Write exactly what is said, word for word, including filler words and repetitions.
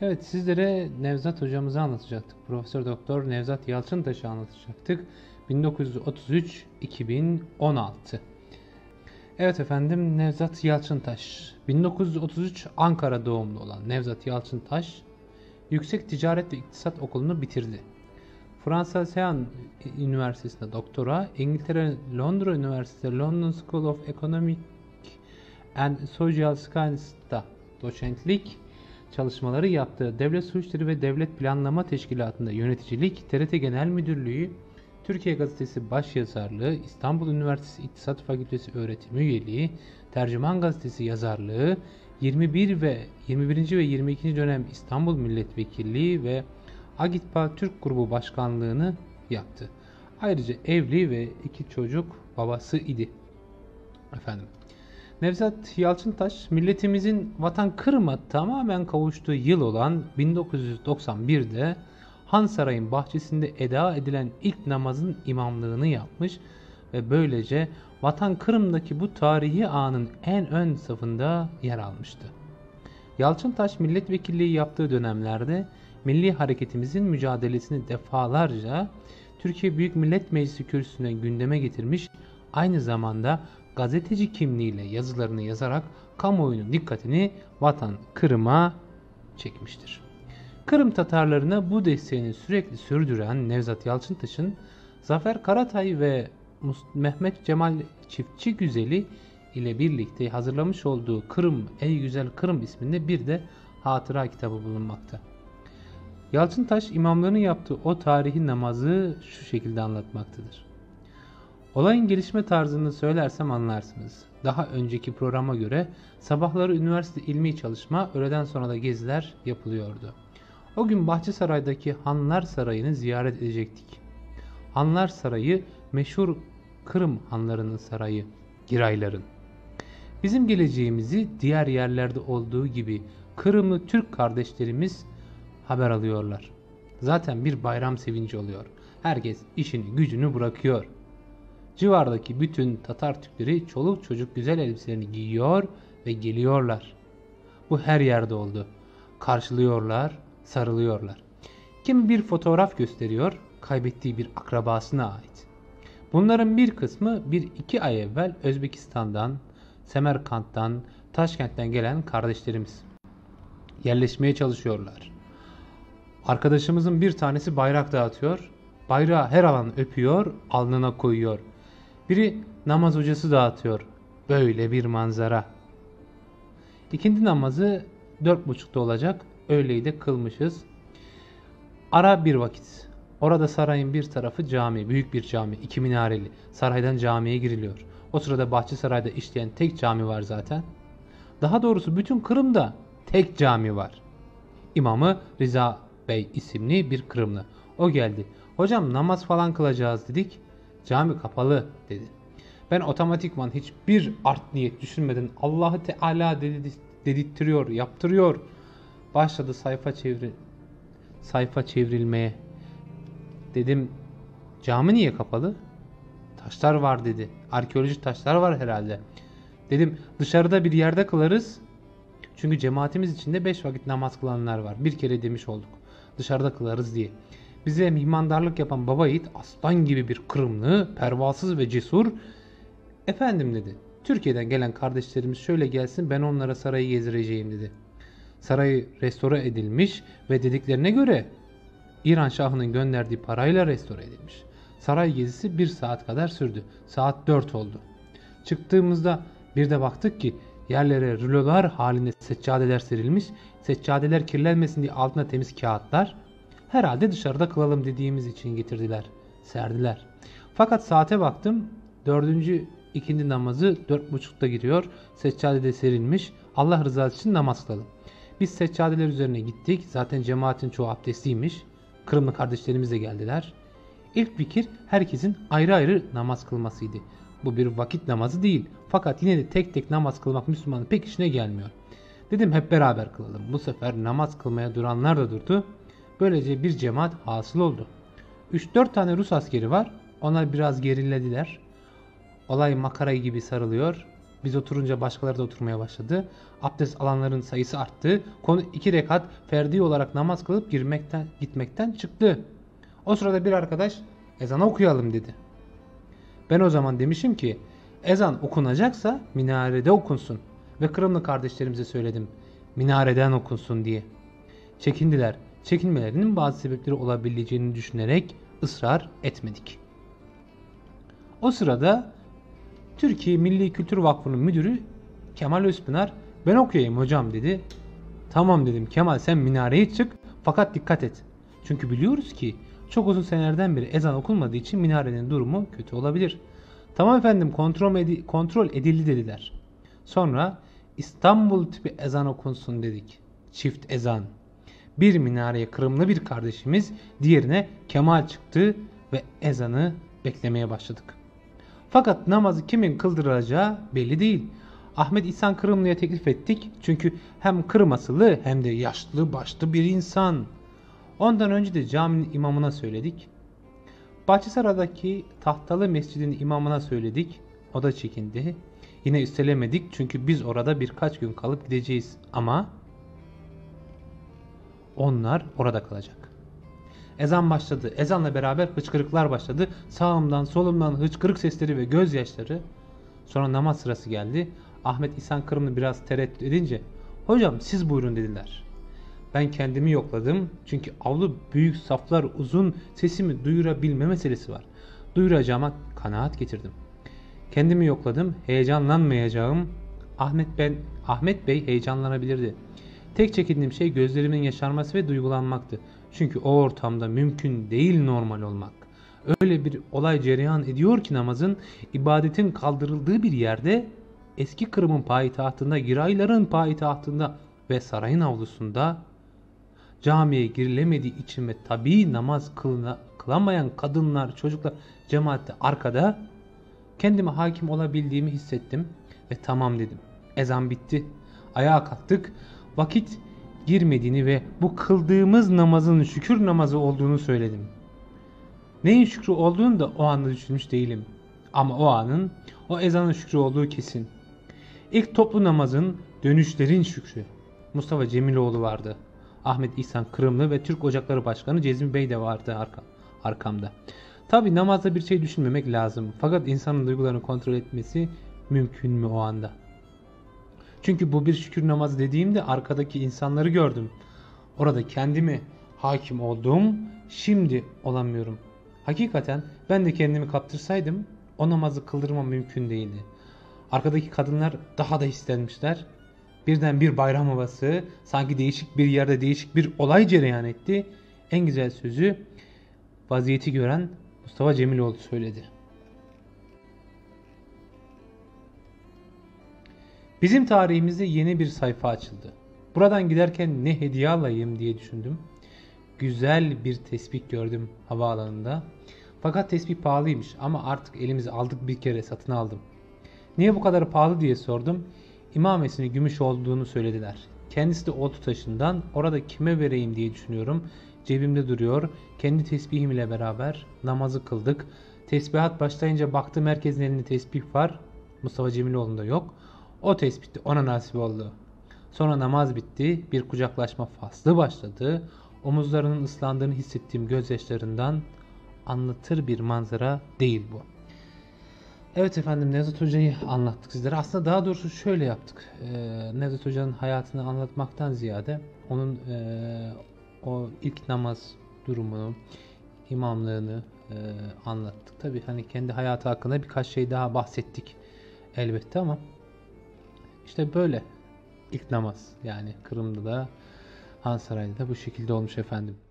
Evet, sizlere Nevzat hocamızı anlatacaktık. Profesör Doktor Nevzat Yalçıntaş'ı anlatacaktık. bin dokuz yüz otuz üç - iki bin on altı. Evet efendim, Nevzat Yalçıntaş. bin dokuz yüz otuz üç Ankara doğumlu olan Nevzat Yalçıntaş, Yüksek Ticaret ve İktisat Okulu'nu bitirdi. Fransa Sean Üniversitesi'nde doktora, İngiltere Londra Üniversitesi London School of Economic and Social Sciences'ta doçentlik çalışmaları yaptığı Devlet Su İşleri ve Devlet Planlama Teşkilatı'nda yöneticilik, T R T Genel Müdürlüğü, Türkiye Gazetesi başyazarlığı, İstanbul Üniversitesi İktisat Fakültesi öğretim üyeliği, Tercüman Gazetesi yazarlığı, yirmi bir ve yirmi birinci ve yirmi ikinci dönem İstanbul Milletvekilliği ve Agitpa Türk Grubu Başkanlığını yaptı. Ayrıca evli ve iki çocuk babası idi. Efendim. Nevzat Yalçıntaş, milletimizin vatan Kırım'a tamamen kavuştuğu yıl olan bin dokuz yüz doksan bir'de Han Sarayı'nın bahçesinde eda edilen ilk namazın imamlığını yapmış ve böylece vatan Kırım'daki bu tarihi anın en ön safında yer almıştı. Yalçıntaş milletvekilliği yaptığı dönemlerde milli hareketimizin mücadelesini defalarca Türkiye Büyük Millet Meclisi kürsüsüne gündeme getirmiş, aynı zamanda gazeteci kimliğiyle yazılarını yazarak kamuoyunun dikkatini vatan Kırım'a çekmiştir. Kırım Tatarlarına bu desteğini sürekli sürdüren Nevzat Yalçıntaş'ın Zafer Karatay ve Mehmet Cemal Çiftçi Güzeli ile birlikte hazırlamış olduğu Kırım, Ey Güzel Kırım isminde bir de hatıra kitabı bulunmakta. Yalçıntaş imamlığını yaptığı o tarihi namazı şu şekilde anlatmaktadır. Olayın gelişme tarzını söylersem anlarsınız. Daha önceki programa göre sabahları üniversite ilmi çalışma, öğleden sonra da geziler yapılıyordu. O gün Bahçesaray'daki Hanlar Sarayı'nı ziyaret edecektik. Hanlar Sarayı meşhur Kırım hanlarının sarayı, Girayların. Bizim geleceğimizi diğer yerlerde olduğu gibi Kırımlı Türk kardeşlerimiz haber alıyorlar. Zaten bir bayram sevinci oluyor. Herkes işini gücünü bırakıyor. Civardaki bütün Tatar Türkleri çoluk çocuk güzel elbiselerini giyiyor ve geliyorlar. Bu her yerde oldu. Karşılıyorlar, sarılıyorlar. Kimi bir fotoğraf gösteriyor, kaybettiği bir akrabasına ait. Bunların bir kısmı bir iki ay evvel Özbekistan'dan, Semerkant'tan, Taşkent'ten gelen kardeşlerimiz. Yerleşmeye çalışıyorlar. Arkadaşımızın bir tanesi bayrak dağıtıyor. Bayrağı her alan öpüyor, alnına koyuyor. Biri namaz hocası dağıtıyor. Böyle bir manzara. İkindi namazı dört buçukta olacak. Öğleyi de kılmışız. Ara bir vakit. Orada sarayın bir tarafı cami, büyük bir cami, iki minareli. Saraydan camiye giriliyor. O sırada Bahçesaray'da işleyen tek cami var zaten. Daha doğrusu bütün Kırım'da tek cami var. İmamı Rıza Bey isimli bir Kırımlı. O geldi. Hocam namaz falan kılacağız dedik. Cami kapalı dedi. Ben otomatikman hiçbir art niyet düşünmeden Allah-u Teala dedi, dedirtiyor, yaptırıyor. Başladı sayfa çevir sayfa çevrilmeye. Dedim cami niye kapalı? Taşlar var dedi. Arkeolojik taşlar var herhalde. Dedim dışarıda bir yerde kılarız. Çünkü cemaatimiz içinde beş vakit namaz kılanlar var. Bir kere demiş olduk. Dışarıda kılarız diye. Bize mihmandarlık yapan baba yiğit aslan gibi bir Kırımlı, pervasız ve cesur. Efendim dedi. Türkiye'den gelen kardeşlerimiz şöyle gelsin, ben onlara sarayı gezdireceğim dedi. Sarayı restore edilmiş ve dediklerine göre İran Şahı'nın gönderdiği parayla restore edilmiş. Saray gezisi bir saat kadar sürdü. Saat dört oldu. Çıktığımızda bir de baktık ki yerlere rulolar halinde seccadeler serilmiş. Seccadeler kirlenmesin diye altına temiz kağıtlar. Herhalde dışarıda kılalım dediğimiz için getirdiler, serdiler. Fakat saate baktım, dördüncü ikindi namazı dört buçukta giriyor. Seccadede serilmiş. Allah rızası için namaz kılalım. Biz seccadeler üzerine gittik. Zaten cemaatin çoğu abdestliymiş. Kırımlı kardeşlerimiz de geldiler. İlk fikir herkesin ayrı ayrı namaz kılmasıydı. Bu bir vakit namazı değil. Fakat yine de tek tek namaz kılmak Müslümanın pek işine gelmiyor. Dedim hep beraber kılalım. Bu sefer namaz kılmaya duranlar da durdu. Böylece bir cemaat hasıl oldu. üç dört tane Rus askeri var. Onlar biraz gerilediler. Olay makara gibi sarılıyor. Biz oturunca başkaları da oturmaya başladı. Abdest alanların sayısı arttı. Konu iki rekat ferdi olarak namaz kılıp girmekten, gitmekten çıktı. O sırada bir arkadaş ezan okuyalım dedi. Ben o zaman demişim ki ezan okunacaksa minarede okunsun. Ve Kırımlı kardeşlerimize söyledim. Minareden okunsun diye. Çekindiler. Çekinmelerinin bazı sebepleri olabileceğini düşünerek ısrar etmedik. O sırada Türkiye Milli Kültür Vakfı'nın müdürü Kemal Özpınar ben okuyayım hocam dedi. Tamam dedim Kemal sen minareye çık fakat dikkat et. Çünkü biliyoruz ki çok uzun senelerden beri ezan okunmadığı için minarenin durumu kötü olabilir. Tamam efendim kontrol, edi kontrol edildi dediler. Sonra İstanbul tipi ezan okunsun dedik. Çift ezan. Bir minareye Kırımlı bir kardeşimiz diğerine Kemal çıktı ve ezanı beklemeye başladık. Fakat namazı kimin kıldıracağı belli değil. Ahmet İhsan Kırımlı'ya teklif ettik. Çünkü hem Kırım asıllı hem de yaşlı başlı bir insan. Ondan önce de caminin imamına söyledik. Bahçesaray'daki Tahtalı Mescidin imamına söyledik. O da çekindi. Yine üstelemedik çünkü biz orada birkaç gün kalıp gideceğiz. Ama onlar orada kalacak. Ezan başladı. Ezanla beraber hıçkırıklar başladı. Sağımdan solumdan hıçkırık sesleri ve gözyaşları. Sonra namaz sırası geldi. Ahmet İhsan Kırımlı biraz tereddüt edince hocam siz buyurun dediler. Ben kendimi yokladım. Çünkü avlu büyük saflar uzun sesimi duyurabilme meselesi var. Duyuracağıma kanaat getirdim. Kendimi yokladım. Heyecanlanmayacağım. Ahmet ben Ahmet Bey heyecanlanabilirdi. Tek çekindiğim şey gözlerimin yaşarması ve duygulanmaktı. Çünkü o ortamda mümkün değil normal olmak. Öyle bir olay cereyan ediyor ki namazın, ibadetin kaldırıldığı bir yerde, eski Kırım'ın payitahtında, Girayların payitahtında ve sarayın avlusunda camiye girilemediği için ve tabii namaz kılına, kılamayan kadınlar, çocuklar cemaatte arkada kendime hakim olabildiğimi hissettim ve tamam dedim. Ezan bitti. Ayağa kalktık. Vakit girmediğini ve bu kıldığımız namazın şükür namazı olduğunu söyledim. Neyin şükrü olduğunu da o anda düşünmüş değilim. Ama o anın, o ezanın şükrü olduğu kesin. İlk toplu namazın dönüşlerin şükrü. Mustafa Cemiloğlu vardı. Ahmet İhsan Kırımlı ve Türk Ocakları Başkanı Cezmi Bey de vardı arka, arkamda. Tabi namazda bir şey düşünmemek lazım. Fakat insanın duygularını kontrol etmesi mümkün mü o anda? Çünkü bu bir şükür namazı dediğimde arkadaki insanları gördüm. Orada kendimi hakim olduğum, şimdi olamıyorum. Hakikaten ben de kendimi kaptırsaydım o namazı kıldırmam mümkün değildi. Arkadaki kadınlar daha da hislenmişler. Birden bir bayram havası, sanki değişik bir yerde değişik bir olay cereyan etti. En güzel sözü vaziyeti gören Mustafa Cemiloğlu söyledi. Bizim tarihimizde yeni bir sayfa açıldı. Buradan giderken ne hediye alayım diye düşündüm. Güzel bir tesbih gördüm havaalanında. Fakat tesbih pahalıymış ama artık elimize aldık bir kere satın aldım. Niye bu kadar pahalı diye sordum. İmamesini gümüş olduğunu söylediler. Kendisi de oltu taşından orada kime vereyim diye düşünüyorum. Cebimde duruyor. Kendi tesbihim ile beraber namazı kıldık. Tesbihat başlayınca baktım herkesin elinde tesbih var. Mustafa Cemiloğlu'nda yok. O tespit ona nasip oldu. Sonra namaz bitti. Bir kucaklaşma faslı başladı. Omuzlarının ıslandığını hissettiğim gözyaşlarından anlatır bir manzara değil bu. Evet efendim Nevzat Hoca'yı anlattık sizlere. Aslında daha doğrusu şöyle yaptık. Ee, Nevzat Hoca'nın hayatını anlatmaktan ziyade onun e, o ilk namaz durumunu, imamlığını e, anlattık. Tabii hani kendi hayatı hakkında birkaç şey daha bahsettik elbette ama işte böyle ilk namaz yani Kırım'da da Ansaray'da da bu şekilde olmuş efendim.